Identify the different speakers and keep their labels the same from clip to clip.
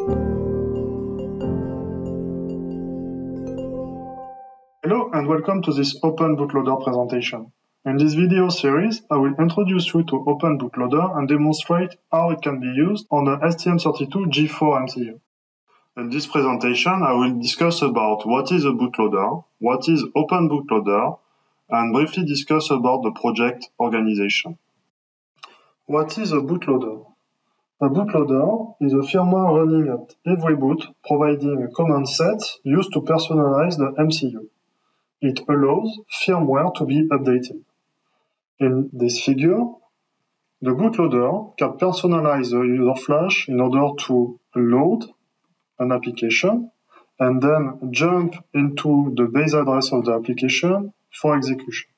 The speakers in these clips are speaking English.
Speaker 1: Hello and welcome to this Open Bootloader presentation. In this video series, I will introduce you to Open Bootloader and demonstrate how it can be used on the STM32G4 MCU. In this presentation, I will discuss about what is a bootloader, what is Open Bootloader, and briefly discuss about the project organization. What is a bootloader? A bootloader is a firmware running at every boot, providing a command set used to personalize the MCU. It allows firmware to be updated. In this figure, the bootloader can personalize the user flash in order to load an application and then jump into the base address of the application for execution.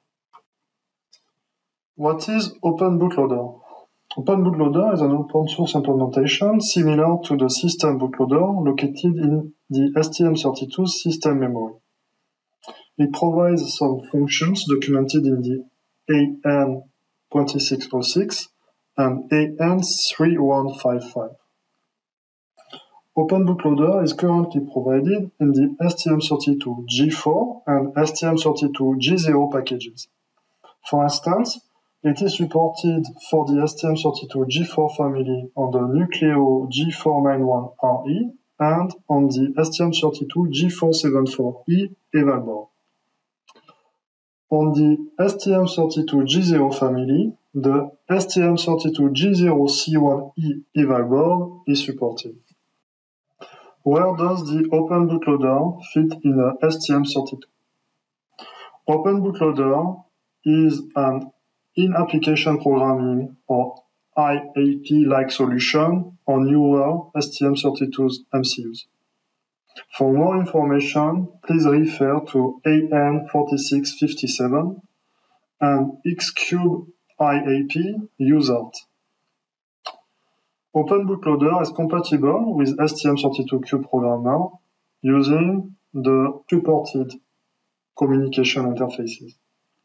Speaker 1: What is Open Bootloader? Open Bootloader is an open source implementation similar to the system bootloader located in the STM32 system memory. It provides some functions documented in the AN2606 and AN3155. Open Bootloader is currently provided in the STM32G4 and STM32G0 packages. For instance, it is supported for the STM32G4 family on the Nucleo G491RE and on the STM32G474E eval board. On the STM32G0 family, the STM32G0C1E eval board is supported. Where does the Open Bootloader fit in a STM32? Open Bootloader is an in-application programming or IAP-like solution on newer STM32 MCUs. For more information, please refer to AN4657 and Xcube IAP UseArt. Open Bootloader is compatible with STM32Cube Programmer using the supported communication interfaces.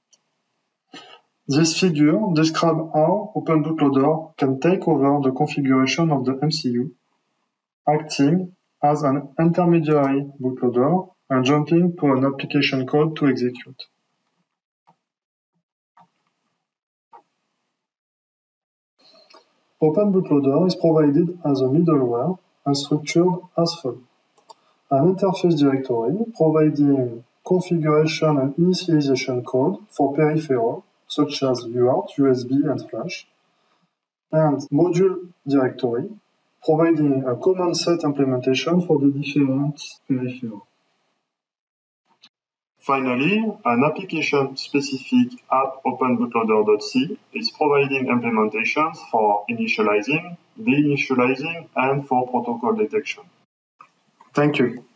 Speaker 1: This figure describes how Open Bootloader can take over the configuration of the MCU, acting as an intermediary bootloader and jumping to an application code to execute. Open Bootloader is provided as a middleware and structured as follows. An interface directory providing configuration and initialization code for peripherals such as UART, USB, and Flash, and module directory providing a command set implementation for the different peripherals. Finally, an application-specific app OpenBootloader.c is providing implementations for initializing, deinitializing, and for protocol detection. Thank you.